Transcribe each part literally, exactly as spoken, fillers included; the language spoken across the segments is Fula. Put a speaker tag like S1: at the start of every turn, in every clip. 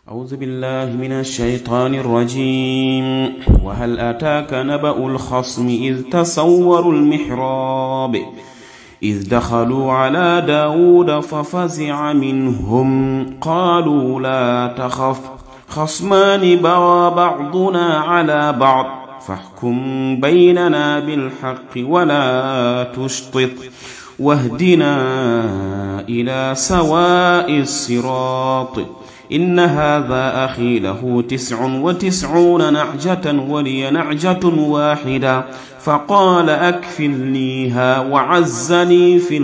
S1: أعوذ بالله من الشيطان الرجيم. وهل أتاك نبأ الخصم إذ تصوروا المحراب إذ دخلوا على داود ففزع منهم قالوا لا تخف خصمان بغى بعضنا على بعض فاحكم بيننا بالحق ولا تشطط واهدنا إلى سواء الصراط إن هذا أخي له تسع وتسعون نعجة ولي نعجة واحدة فقال أكفلنيها وعزني في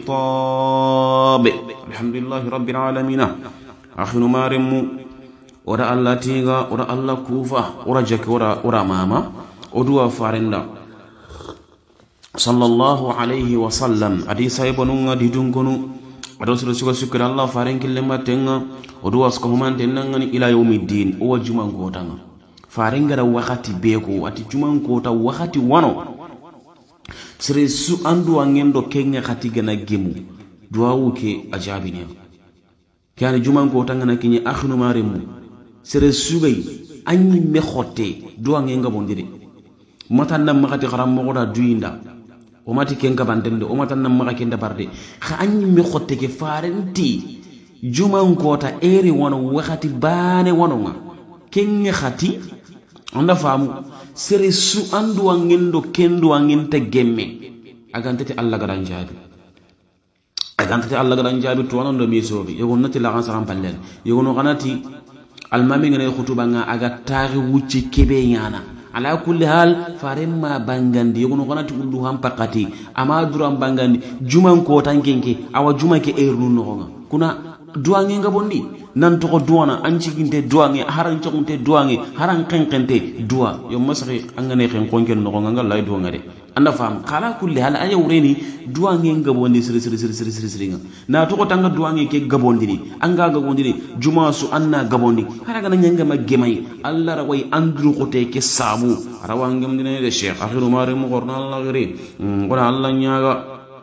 S1: الخطاب. الحمد لله رب العالمين. أخي نمارم ورا الله تيغا ورا الله كوفا ورا جك ورا ورا ماما ودوا فارندا صلى الله عليه وسلم أدي سايبونغا دي دونغونو ado sura suka sukira Allah faren kille matenga odo wasko humante nangani ila yawmiddin o wajuma ngotanga faren gara wakati beko ati juma ngota wakati wano sire su andu angendo kenga khati gana gemu duawuke ajabine kani juma ngota ngana kinyi akhnu maremu sire sugay anyi mekhote duangenga bondire matanna makati kharam mogoda duinda o mati kenga bandende o matan nam maka kenda barde kha anyi mi xotte ke farenti juma ngota eri wono wakati bane wono ma kenga khati anda famu sere su andu angendo kendo angenta gemme agantati alla garan jabi agantati alla garan jabi to wono mi sobi yogo nati la kan saram pallen yogo no kanati almami ngene khutuba nga aga tari wucci kebe yana ala kulli hal faremma bangandi yogono konati ullu ham pakati ama duram bangandi juman ko tankenke awa juma ke ernu no kuna duange ngabondi nan to duana anci ginte duange haran cikunte duange haran kenkente dua yo masri angane ken konken no ngal lay do ngade anda fam kala kulli hal aya ureni duange ngabondi sir sir sir sir sir sir na to ko tanga duange ke gabondi ni anga gabondi ni juma su anna gabondi haraga na nyanga magemay allah rawai andru kote ke sabu rawangam dine de sheikh akhiru mare mo gorna allah gari wala allah nyaga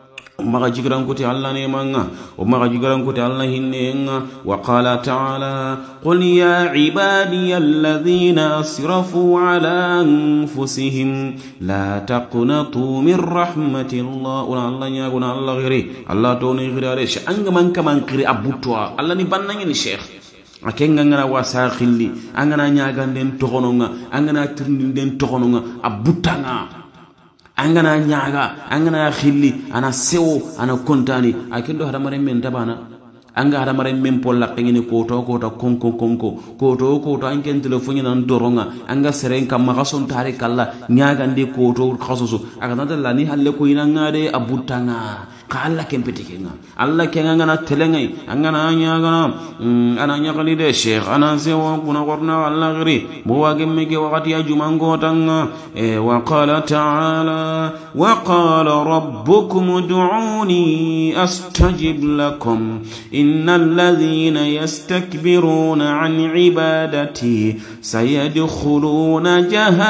S1: maga jigaran kuti Allah ne manga o maga jigaran kuti Allah hinne nga wa qala ta'ala qul ya ibadiyalladhina asrafu ala anfusihim la taqnatu min rahmatillah wa Allah nya guna Allah giri Allah to ne giri are shi anga man kaman giri abutwa Allah ni bannan ni sheikh akenga ngana wasa khilli angana nya ganden tokononga angana tirnden tokononga abutanga angana nyaga angana khilli ana sewo ana kontani akendo hada mare men tabana anga hada mare men polla ngini ko to ko to konko konko ko to ko to anken telefoni nan doronga anga seren kam magason tare kala nyaga ndi ko to khasusu aga nada lani halle ko ina ngade abutanga ka Allah kempeti kenga Allah kenga ngana telengai angana nyaga ana nyaga ni de sheikh ana sewo kuna korna Allah gari bo wage mege wakati ya jumango tanga e wa qala ta'ala wa qala rabbukum ud'uni astajib lakum innal ladhina yastakbiruna an ibadati sayadkhuluna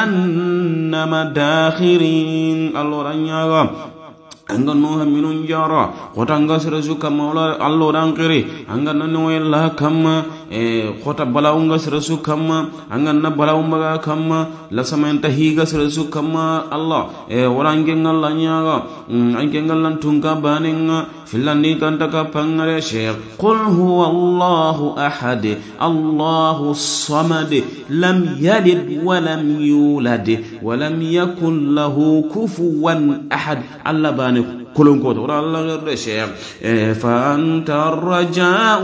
S1: jahannama dakhirin. Allora nyaga anga no minun jara khotanga sirasu kamala allo rankiri anga no yalla kamma e khota balaunga sirasu kamma anga na balaumba kamma la samanta higa sirasu kamma Allah e warange ngalla nyaga ange ngallan tunga baninga filani kantaka pangare sheikh qul huwa Allahu ahad Allahu samad lam yalid wa lam yulad wa lam yakul lahu kufuwan ahad. Allah bani كلهم كوتو الله غير شيء فأنت الرجاء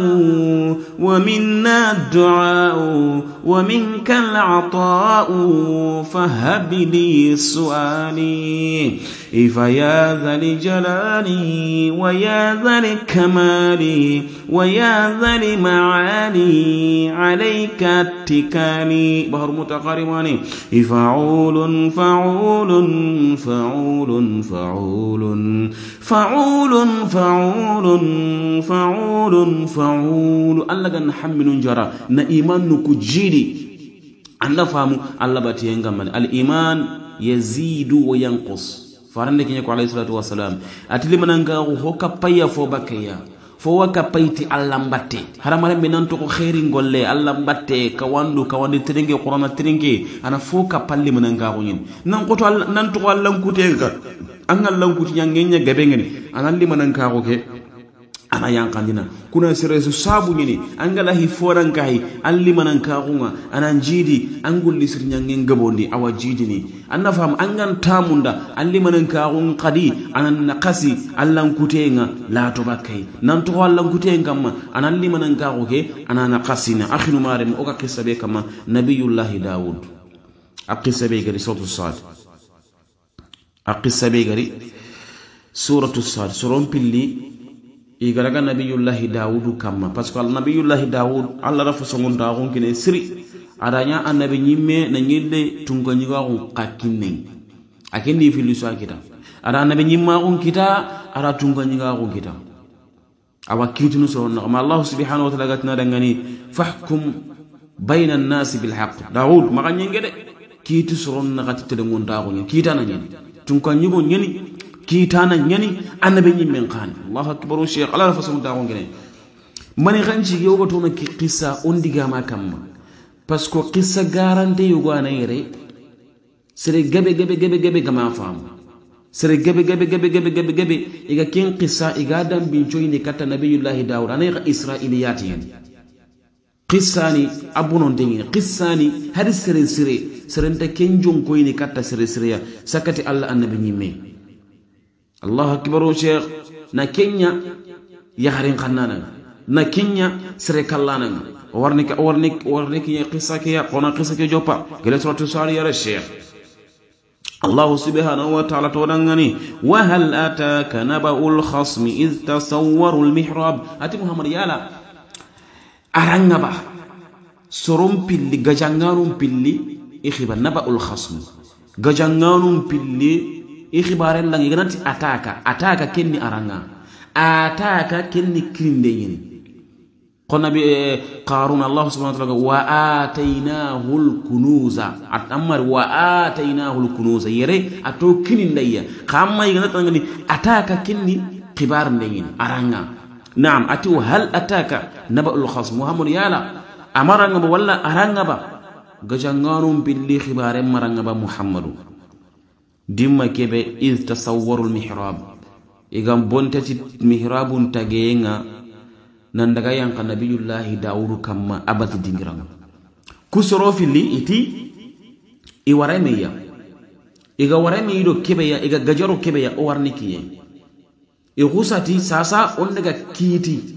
S1: ومنا الدعاء ومنك العطاء فهب لي سؤالي فيا ذا الجلال ويا ذا الكمال ويا ذا المعالي عليك اتكالي بحر متقارباني فعول فعول فعول فعول فعول فعول فعول فعول الله كان حمل جرا نا ايمان نكجيدي الله فهم الله باتينغا من الايمان يزيد وينقص farande kinye ko alayhi salatu wassalam atili mananga ho kapaya fo bakaya fo waka payti Allah mbatte haramare minan to ko khairi ngolle Allah mbatte ka wandu ka wandi tringe qur'ana tringe ana fo ka palli manan ga ko nyin nan ko to nan to Allah kutenga an Allah kuti nyangenya gabe ngene anan li manan ka ko ke ana yankandina kuna siresu sabu nyini angala hi foran kai alli manan ka kunga anan jidi angul lisir nyangen gabondi awa jidi ni anna fam angan tamunda alli manan ka kun qadi anan naqasi allan kutenga la to bakai nan to allan kutenga ma anan li manan ka ko ke anan naqasina akhinu mare mo ka kisabe kama nabiyullah daud aqisabe gari sawtu sad aqisabe gari suratu sad suron pilli igaraga nabiyullah daud kamma parce que nabiyullah daud Allah rafa songon daawon kine siri adanya annabi nyimme na nyille tunga nyiga ko kakkinne akendi fi liso kita ada annabi nyimma on kita ara tunga nyiga ko kita awa kitunu so na Allah subhanahu wa ta'ala gatna dangani fahkum bayna an-nas bil haqq daud maka nyengede kitu soron na gatite de ngon daako nyi kita na nyi tunga nyigo nyeni kitana nyani annabi nyimmen kan Allahu akbar sheikh ala fasamu dawo ngene mani ganci yogo to na qissa on diga ma kam parce que qissa garante yogo anayre sere gabe gabe gabe gabe kama fam sere gabe gabe gabe gabe gabe gabe iga kin qissa iga dam bin joyni kata nabiyullah daud anay israiliyat yan qissani abunon dengi qissani har sere sere sere nta kenjon koyni kata sere sere sakati Allah annabi nyimme الله أكبر شيخ نكينيا يهرين خنانا نكينيا سرك اللهنا ورنك ورنك ورنك يا قصة كيا قنا قصة كي جوبا قلت رات ساري يا الشيخ الله سبحانه وتعالى تورنغني وهل أتاك نبأ الخصم إذ تصوروا المحراب أتي محمد يالا أرنغبا سرم بيلي جانغارم بيلي إخبار نبأ الخصم جانغارم بيلي ikhibare lang iganati ataka ataka kenni aranga ataka kenni krinde yin qonna bi qarun Allah subhanahu wa ta'ala wa atainahu al-kunuza atamar wa atainahu al-kunuza yere ato kinindaya khamma iganati ngani ataka kenni khibar ndeyin aranga na'am ati hal ataka naba'ul khas muhammad yala amaranga walla aranga ba gajangarum billi khibare maranga ba muhammadu dimma kebe iz tasawwarul mihrab igam bontati mihrabun tagenga nan daga yanka nabiyullah daud kamma abati dingiram kusoro fili iti i waramiya iga warami do kebe ya iga gajaro kebe ya o warni kiye e husati sasa on daga kiti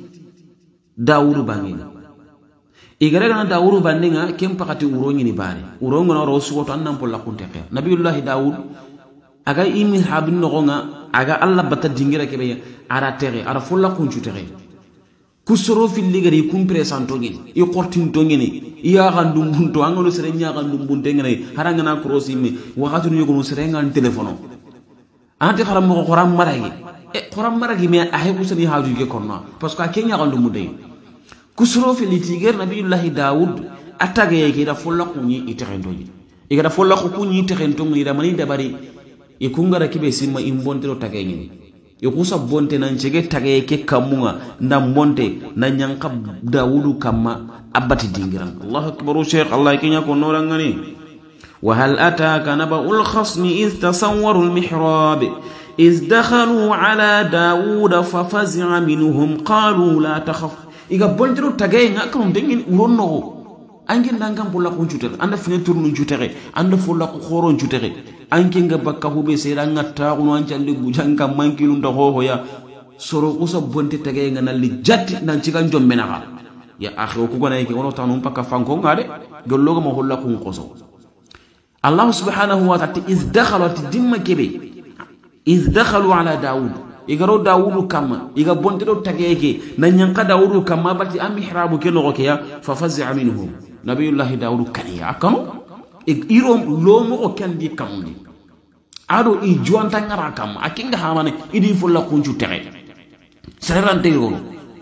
S1: daud bangi igare gana daud bandinga kem pakati uronyi ni bare urongo na ro suwoto annam polla kunte khair nabiyullah daud aga imi habin nogonga aga Allah bata dingira kebe ara tere ara folla kunchu tere kusoro fil ligari kum presanto ngini i qortin to ngini iya gandum bunto angolo serenya gandum bunte ngene haranga na krosi mi wakatu nyugo no serenga telefono ante kharam mo qoram maragi e qoram maragi me ahe kusani haaju ge konna parce que kenya gandum mudey kusoro fil tiger nabiyullah daud atage ke da folla kunyi iterendo ni igada folla kunyi iterendo ngi da mani dabari ikungara kibe simma imbonte do tagenyi ikusa bonte nan chege tage ke kamunga ndam bonte na nyanka daudu kama abati dingiran Allahu akbar sheikh Allah kinya ko norangani wa hal ataka naba'ul khasmi iz tasawwaru al mihrab iz dakhalu ala daud fa fazi'a minhum qalu la takhaf iga bonte do tagenga kam dengin uronno angi ndangam bulla ko jutere anda fine tournu jutere anda fulla ko khoron jutere anki nga bakka hube sera ngatta ko non cande bujanga mankilu ndo ho ya soro usa bonte tage nga nalli jatti nan ci kan jombe na ya akhi ko gona yake wono tanu pakka fanko ngade gollogo mo holla ko ngoso Allah subhanahu wa ta'ala iz dakhalat dimma kebe iz dakhalu ala daud igaro daud kama iga bonte do tage yake nan nyanka daud kama bati am mihrabu ke logo ke ya fa fazi'a minhum nabiyullah daud kaniya akano irom lomo o kandi kamdi ado i jonta ngara kam akinga hamane idi fulla kunju tere serante yo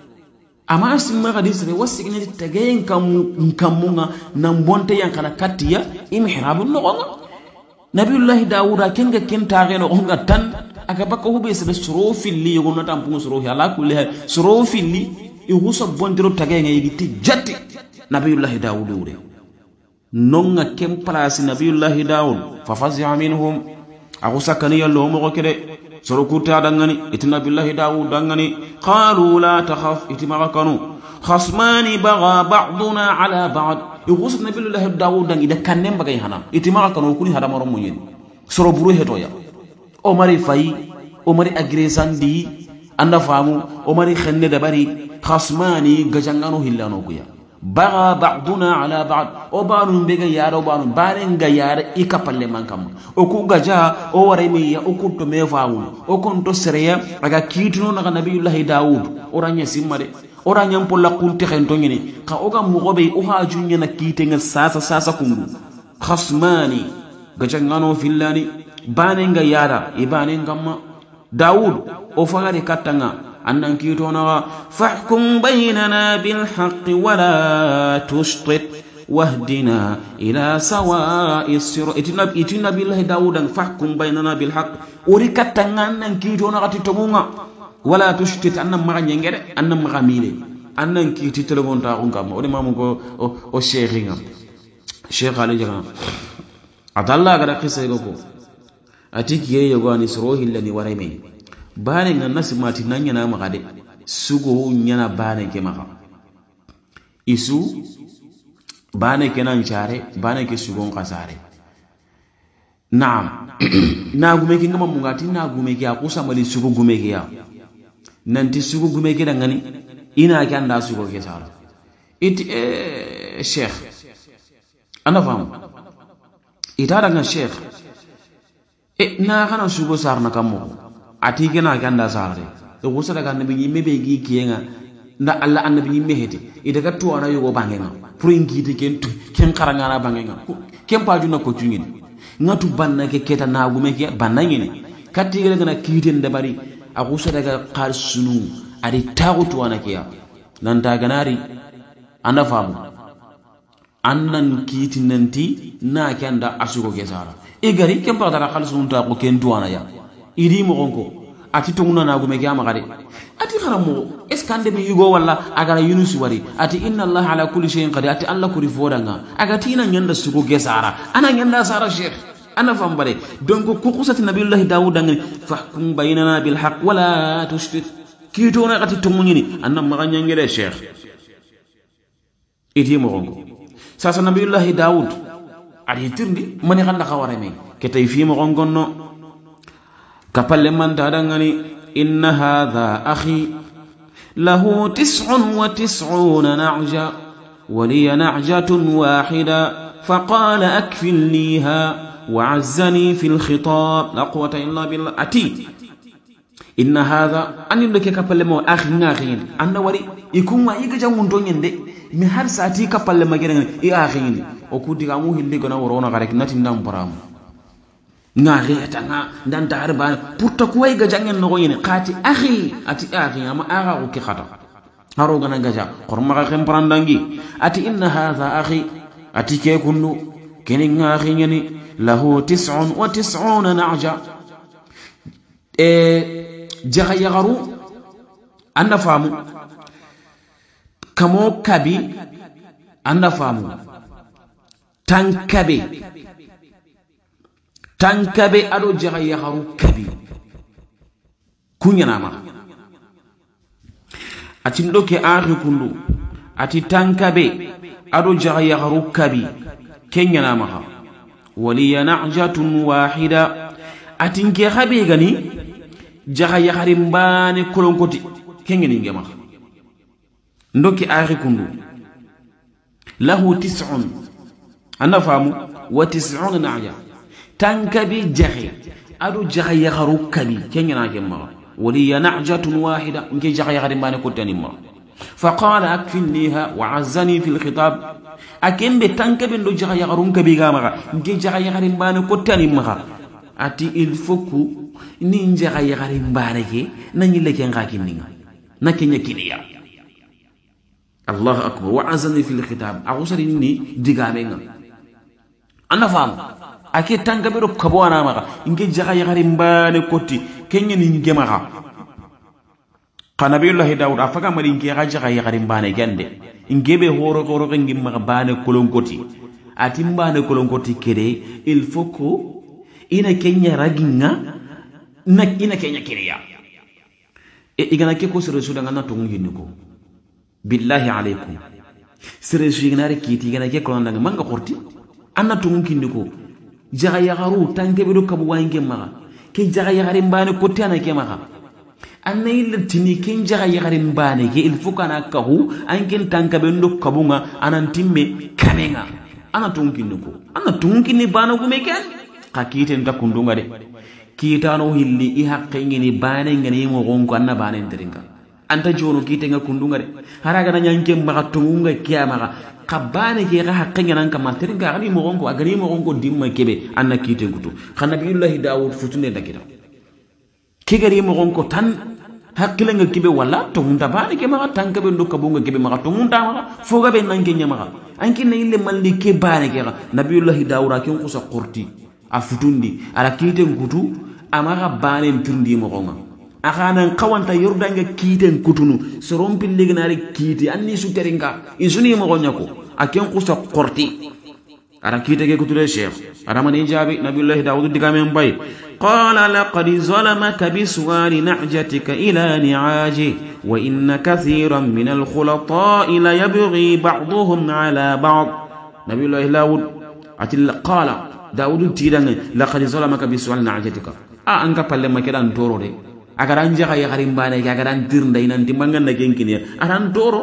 S1: ama simma hadis re wasigni tagayen kam kamunga nan bonte yankana katiya imhirabu no nabiyullah daud akinga kenta geno onga tan aga baka hube sebe soro filli yogono tampungu soro ala kulli hal soro filli ihusa bondiro tagenga yigiti jatti nabiyullah daud ure nonga kem place nabiyullah daud fa fazi'a minhum agusa kani yallo mo kede soro kuta dangani itina billahi daud dangani qalu la takhaf itima kanu khasmani baga ba'duna ala ba'd igus nabiyullah daud dangi de kanem bagay hanam itima kanu kuni hada maro munyen soro buru hetoya o mari fay o mari agresandi anda famu o mari khenne dabari khasmani gajangano hillano kuya baga ba'duna ala ba'd o banu bega yaro banu barenga yara ikapalle mankam o ku gaja o ware mi ya o kunto me fawu o konto sereya aga kitino na nabiyullah daud oranya simmade oranya mpolla kunti khento ngini ka oga mugobe o hajunya na kitenga sasa sasa kungu khasmani gajangano fillani banenga yara ibanenga ma daud o fagari katanga annan kitona fahkum baynana bil haqqi wala tushtit wahdina ila sawa'i sirat itina itina billahi daudan fahkum baynana bil haqq ori katanga annan kitona gati tomunga wala tushtit annan maga nyengere annan maga mile annan kiti telefon ta ngam ori mamu ko o sheikhinga sheikh ali jana adalla gara qissa go atiki yeyo ani sorohi lani wareme bane nga nasi mati nanya na magade sugo nyana bane ke maka isu bane ke nan chare bane ke sugo ngasare naam na gume ki ngama mungati na gume ki akusa mali sugo gume ki ya nanti sugo gume ki dangani ina ki anda sugo ke sara it eh sheikh ana fam itara nga sheikh e na kana sugo sarna kamo ati gena ganda sarre e wusa daga nabi yimme be gi kiyenga nda alla annabi yimme hete ida ka to ana yugo bangenga pour ngiti ken ken karanga na bangenga ken paju na ko tungin ngatu banna ke keta na gume ke banna ngine katti gele gana kiten de bari a wusa daga qal sunu ari tagu to ana kiya nan ta ganari anda famu annan kitin nanti na kenda asugo ke sara e gari ken pa dara qal sunu ta ko ken to ana ya iri mo gonko ati tonguna na gume gyama gade ati kharamo eskande be yugo walla agara yunus wari ati inna allah ala kulli shay'in qadir ati allah kuri fodanga agati na nyanda sugo gesara ana nyanda sara sheikh ana fambare donc ko qusati nabiyullah daud ngani fahkum baynana bil haqq wala tushtit kito na ati tonguni anna maganya ngere sheikh iti mo gonko sasa nabiyullah daud ali tirndi mani khanda khaware me ketay fi mo gongonno كفل من تدغني إن هذا أخي له تسع وتسعون نعجة ولي نعجة واحدة فقال أكفلنيها وعزني في الخطاب لا قوة إلا بالله أتي إن هذا أن يملك كفل مو أخي ناخين أن وري يكون ما يجا مندونين دي من هر ساتي كفل ما جرين إيه أخين وكودي كامو هندي كنا ورونا غارك ناتي ندم برام ngari atanga ndanta arba pourta ko way gajangen no yene qati akhi ati akhi ama aga ko ki khata haro gana gaja qorma ga xem prandangi ati inna hadha akhi ati ke kunu keni ngari ngeni lahu tis'un wa tis'una na'ja e jaga yagaru anda famu kamo kabi anda famu tankabe tankabe ado jaga yagaru kabi kunyana ma ati ndoke akhi kundu ati tankabe ado jaga yagaru kabi kenyana ma waliya na'jatun wahida ati nke khabe gani jaga yagari mbane kolonkoti kenyani ngema ndoke akhi kundu lahu tis'un ana famu wa tis'un na'ja tankabi jahi adu jahi yagharu kabi kenyana gemma waliya na'jatun wahida nke jahi yagari mbane kotani ma faqala akfilniha wa azzani fil khitab akembe tankabi ndo jahi yagharu kabi gama nke jahi yagari mbane kotani ma ati il faut que ni jahi yagari mbane ke nanyi leke ngaki ninga nakenya kiniya Allah akbar wa azzani fil khitab agusari ni digamenga ana fam ake tangabe do kabwana maka inge jaga yagari mbane koti kenya ninge maga Nabiyullah Daud afaga mari nge gaja ga yagarin bane gande ingebe horo horo ngi maga bane kolonkoti ati mbane kolonkoti kere il faut que ina kenya raginga na ina kenya kiriya e igana ke ko sere suda ngana tungu hiniko billahi alaykum sere suda kiti igana ke ko ndanga manga korti anna tungu hiniko jaga yagaru tanke be do kabu wange maga ke jaga yagarin bane ko tana ke maga anna illa tini ken jaga yagarin bane ke il faut kana kahu anken tanka be ndo kabunga anan timme kamenga ana tungu hiniko ana tungu ni bana gume ken kakite nda kundunga de kitano hilli i haqqe ngini bane ngani mo gonko anna bane nderinga anta jono kite nga kundunga de haraga na nyanke maga tungunga kiyama ka bane ke ga haqqe ngana ka materinga gani mo gonko agani mo gonko dimma kebe anna kite ngutu khana billahi daud futunde ndakita kigari mo gonko tan haqqile nga kibe wala to munda bane ke maga tanka be ndokka bunga kebe maga to munda maga foga be nanke nyama anki na ille malli ke bane ke ga nabiyullahi daura ke ko sa qurti a futundi ala kite ngutu amaga bane mtirndi mo gonga akana kawanta yordanga kite ngutunu sorom pillignari kite anni su teringa isuni mo gonyako aken ko sa qurti ara kite ke kutule sheikh ara mani jabi nabiyullahi daud digame mbay qala laqad zalamaka biswali nahjatika ila ni'aji wa inna kathiran min al-khulata'i la yabghi ba'dhum ala ba'd nabiyullahi daud atil qala daud tidanga laqad zalamaka biswali nahjatika a anka palle makedan toro de agaran jaga yagarin bane agaran tirnda inanti manganda kenkini aran toro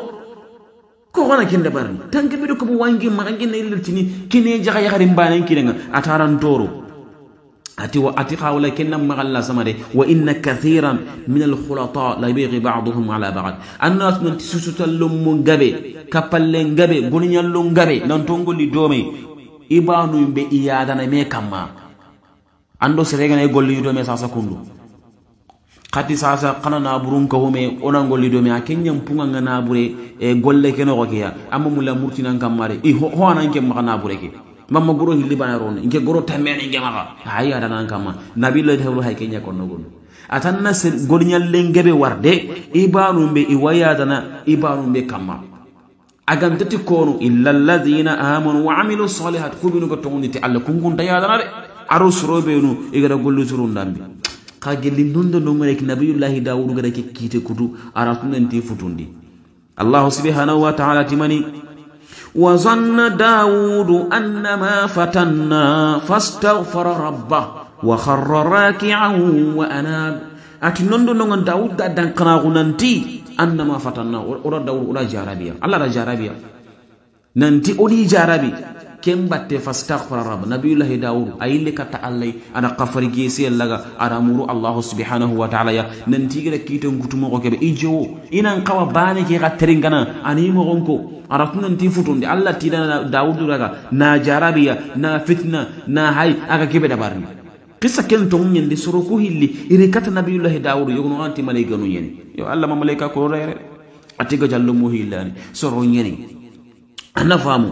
S1: ko gona kinde barni tanke bido ko wangi magangi ne lirtini kine jaga yagarin bane kinenga ataran toro ati wa ati khawla kinna magalla samade wa inna kathiran min al khulata la yabghi ba'dhum ala ba'd annas man tisutalum mun gabe kapalle gabe goninyallo gabe non tongoli dome ibanu be iyada na me kamma ando serega ne golli dome sasa kundu khati sasa kana na burun ko me onan golli dome akenya mpunga ngana bure e golle keno ko kiya amma mula murtinan kamare i ho anan ke magana bure ke mamma goro hilli bana ron inke goro tamene nge maga hayi ada nan kama nabillahi hawlu hay kenya kon nogon atanna ser golnyal lengebe warde ibanu be iwaya dana ibanu be kama agam tati kono illa alladhina amanu wa amilu salihat kubinu ko tonguniti alla kungun tayadana de arusrobe nu igara gollu surun dambi kageli nondo no ngare ki nabiyullahi daud gara ke kite kutu aratunanti futundi allah subhanahu wa ta'ala timani وظن داود أنما فتنا فاستغفر ربه وخر راكعا وأناب أتنندو نغن داود دان قناغنانتي أنما فتنا أولا داود أولا جاربيا الله را جاربيا ننتي أولي جاربي كم بات فاستغفر رب نبي الله داود أي لك تعالي أنا قفر جيسي اللغا أنا مورو الله سبحانه وتعالى ننتي غير كيتن كتمو كبه إيجو إنان قوى باني كي غترنغنا أني مغنكو aratuna nti futundi alla tidana daud raga na jarabiya na fitna na hay aga kebe da barni qissa ken to nyende soro ko hilli ire kata nabiyullah daud yogono anti malaika no yeni yo alla ma malaika ko rere atiga jallo mo hillani soro nyeni ana famu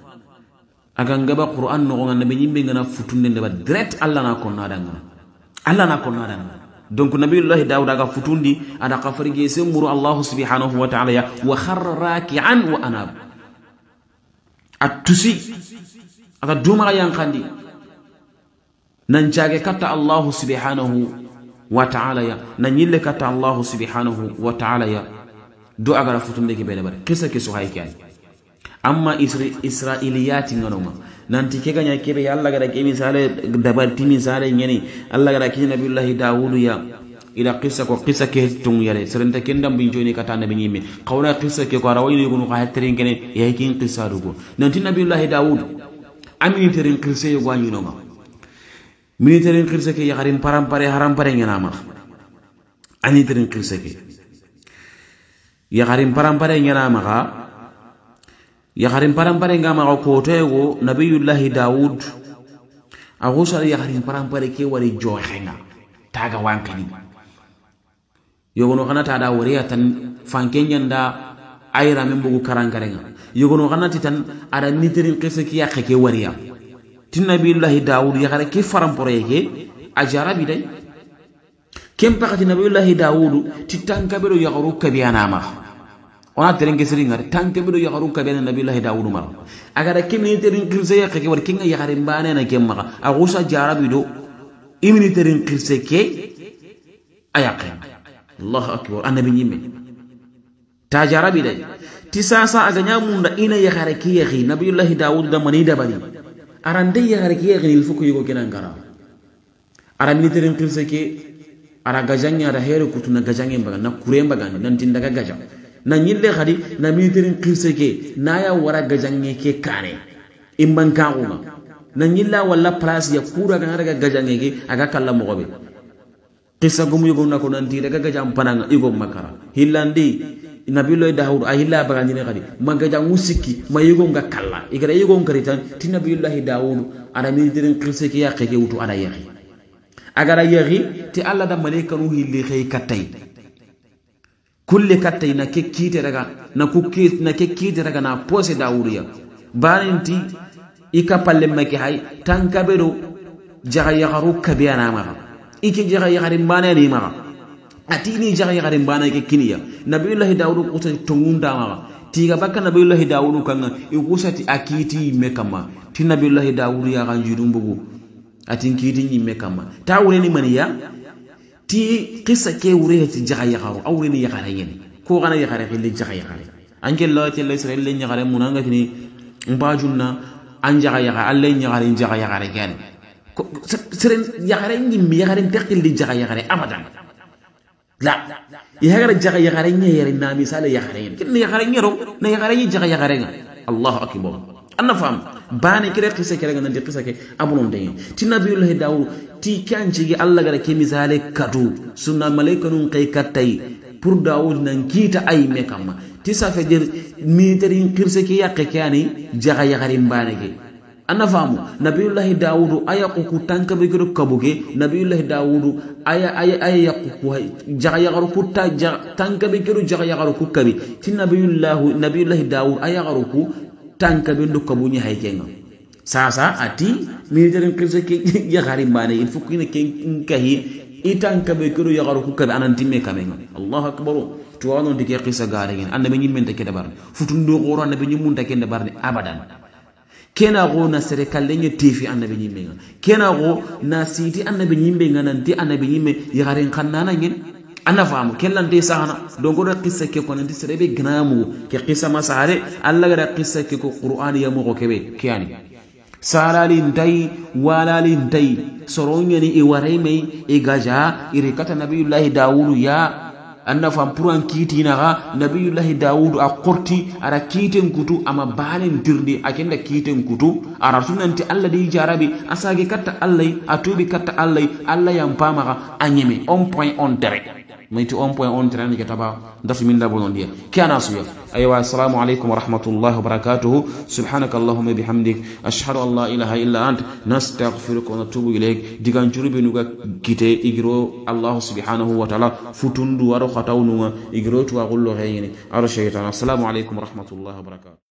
S1: aga ngaba qur'an no ngana be nyimbe ngana futunde ndeba direct alla na ko nadanga alla na ko nadanga donc nabiyullah daud aga futundi ada qafarige semuru allah subhanahu wa ta'ala ya wa kharra raki'an wa anab atusi aga duma yang khandi nan jage kata allah subhanahu wa ta'ala ya nan yille kata allah subhanahu wa ta'ala ya do aga futunde ke bele bare kessa ke so haykan amma israiliyati ngonoma nanti ke ganya kebe yalla gara ke misale dabar timi sale nyeni alla gara ke nabiyullah daud ya ila qissa ko qissa ke tung yale serenta kendam bi joni kata nabi nyimi qawna qissa ke ko rawayni gonu ko hatrin kene ya kin qissa rugo nanti nabiyullah daud ami terin qissa yo gwanyu no ma militaire qissa ke yagarin param pare haram pare ngena ma ani terin qissa ke yagarin param pare ngena ma ga yagarin parampare ngama ko tego nabiyullah daud agusal yagarin parampare ke wari joxenga taga wankani yogono kana tada wariya tan fankenyanda ayra men bugu karangarenga yogono kana titan ara nitirin qisse ki yakke ke wariya tin nabiyullah daud yagare ke farampore ke ajarabi day kem pakati nabiyullahi Dawudu ti tankabero yagaru kabiyana ma ona terenge seringa tankabero yagaru kabiyana nabiyullahi Dawudu mar agara kiminiterin kirse ya kake war kinga yagare mbane na kem maka agusa jarabido iminiterin kirse ke ayaqin Allahu akbar annabi nyimme ta jarabi dai ti sasa aganya munda ina yagare ki yagi nabiyullahi Dawudu da mani da bari arande yagare ki yagi il fuku yugo kenan gara ara miniterin kirse ke ara gajanya da here kutuna gajanya mbaga na kuremba gani nan tindaga gaja na nyille khadi na militerin kirseke na ya wara gajanya ke kane imban kauma na nyilla wala place ya kura ga daga gajanya ke aga kala mogobe qissa gum yugo na ko nan ti daga gajam pananga igo makara hillandi nabiyullahi Dawud ahilla bagandi ne khadi magaja musiki mayugo nga kala igara yugo ngaritan ti nabiyullahi Dawud ara militerin kirseke ya kheke wutu ada yahi agara yari ti alla da malaika nu hilli khay katay kulli katay na ke kite daga na ku kite na ke kite daga na pose Dawudiya barinti ikapalle make hay tankabero jaga yagaru kabiyana ma iki jaga yagari mbane ni ma atini jaga yagari mbane ke kiniya nabiyullahi Dawud ko tan tongunda ma tiga bakka nabiyullahi Dawud kan ikusati akiti mekama ti nabiyullahi Dawud ya ganjidum bugu atin kidin yimme kama ta wure ni maniya ti qissa ke wure ti jaga yagaru awre ni yagare yen ko gana yagare ke li jaga yagare anke Allah ti Allah Israel le yagare munanga tini mbajunna an jaga yagare Allah yagare jaga yagare ken seren yagare yimme yagare tekil li jaga yagare abadan la yagare jaga yagare nyere na misale yagare yen kin yagare nyero na yagare yi jaga yagare nga Allahu akbar anna fam bani kire qissa kire ngandi qissa ke abulum de ti nabiyullahi Dawud ti kanci gi Allah gara ke misale kadu sunna malaikanu kay katay pour Dawud nan kita ay mekama ti sa fe dir militarin qissa ke yakke kani jaga yagari mbane ge anna famu nabiyullahi Dawud ayaqu ku tanka be gero kabuge nabiyullahi Dawud aya aya ayaqu ku jaga yagaru ku ta tanka be gero jaga yagaru ku kabi ti nabiyullahi nabiyullahi Dawud ayagaru ku tanka be ndukka bunyi haykenga sasa ati militarin kirse ke yagari mbane il faut que ken kahi itanka be kero yagaru ku kabi ananti me kamenga Allahu akbar to wono dike qissa gare gen annabi nyimmen take dabar futundo goro annabi nyimmun take dabar ni abadan kena go na sere kallenye tifi annabi nyimmenga kena go na siti annabi nyimmenga nanti annabi nyimme yagarin khannana ngen ana famu kellan de sahana donc do qissa ke ko nanti serebe gnamu ke qissa masare alla gara qissa ke ko qur'an ya mo ko kebe kiani salali ndai walali ndai soronyani e waray may e gaja ire kata nabiyullahi Dawud ya anna fam puran kiti na nabiyullahi Dawud a qorti ara kiten kutu ama balen dirdi akenda kiten kutu ara sunanti alla di jarabi asage katta allai atubi katta allai alla yam pama anyeme on point on direct ميتي أون بوين أون تراني كتابا دفع من دابون ديا كأنا سويا أيوة السلام عليكم ورحمة الله وبركاته سبحانك اللهم بحمدك أشهد أن لا إله إلا أنت نستغفرك ونتوب إليك ديكان جربي نوغا كيتي إجرو الله سبحانه وتعالى فتندو ورو خطاو نوغا إجرو تواغلو غيني على الشيطان السلام عليكم ورحمة الله وبركاته